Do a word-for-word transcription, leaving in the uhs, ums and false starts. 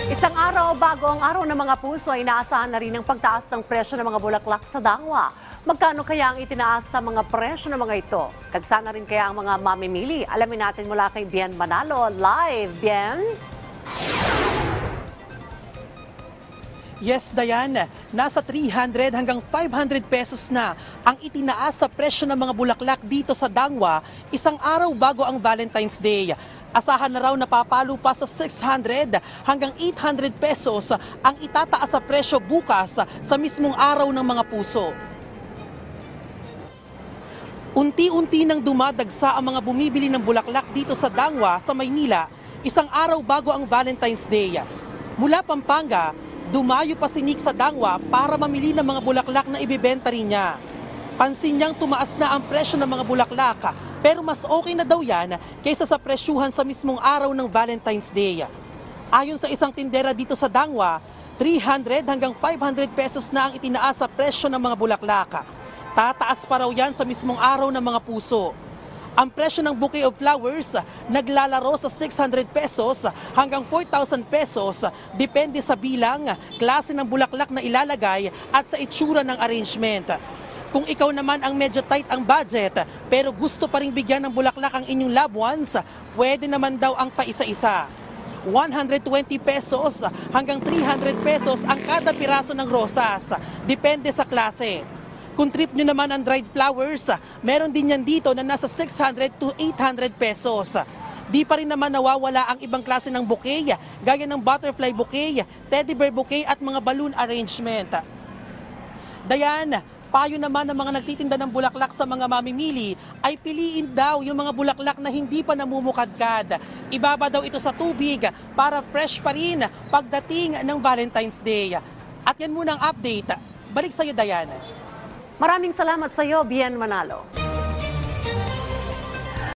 Isang araw bago ang araw ng mga puso ay inaasahan na rin ang pagtaas ng presyo ng mga bulaklak sa Dangwa. Magkano kaya ang itinaas sa mga presyo ng mga ito? Kagsa na rin kaya ang mga mamimili? Alamin natin mula kay Bien Manalo. Live, Bien! Yes, Dayan, nasa three hundred hanggang five hundred pesos na ang itinaas sa presyo ng mga bulaklak dito sa Dangwa isang araw bago ang Valentine's Day. Asahan na raw na papalo pa sa six hundred hanggang eight hundred pesos ang itataas sa presyo bukas sa mismong araw ng mga puso. Unti-unti nang dumadagsa ang mga bumibili ng bulaklak dito sa Dangwa sa Maynila isang araw bago ang Valentine's Day. Mula Pampanga, dumayo pa si Nick sa Dangwa para mamili ng mga bulaklak na ibebenta rin niya. Pansin niyang tumaas na ang presyo ng mga bulaklak, pero mas okay na daw yan kaysa sa presyuhan sa mismong araw ng Valentine's Day. Ayon sa isang tindera dito sa Dangwa, three hundred hanggang five hundred pesos na ang itinaas sa presyo ng mga bulaklak. Tataas pa raw yan sa mismong araw ng mga puso. Ang presyo ng bouquet of flowers naglalaro sa six hundred pesos hanggang four thousand pesos depende sa bilang, klase ng bulaklak na ilalagay at sa itsura ng arrangement. Kung ikaw naman ang medyo tight ang budget pero gusto pa ring bigyan ng bulaklak ang inyong loved ones, pwede naman daw ang paisa-isa. one hundred twenty pesos hanggang three hundred pesos ang kada piraso ng rosas, depende sa klase. Kung trip nyo naman ang dried flowers, meron din yan dito na nasa six hundred to eight hundred pesos. Di pa rin naman nawawala ang ibang klase ng bouquet, gaya ng butterfly bouquet, teddy bear bouquet at mga balloon arrangement. Dayan, payo naman ng mga nagtitinda ng bulaklak sa mga mamimili ay piliin daw yung mga bulaklak na hindi pa namumukadkad. Ibaba daw ito sa tubig para fresh pa rin pagdating ng Valentine's Day. At yan muna ang update. Balik sa iyo, Dayan. Maraming salamat sa iyo, Bien Manalo.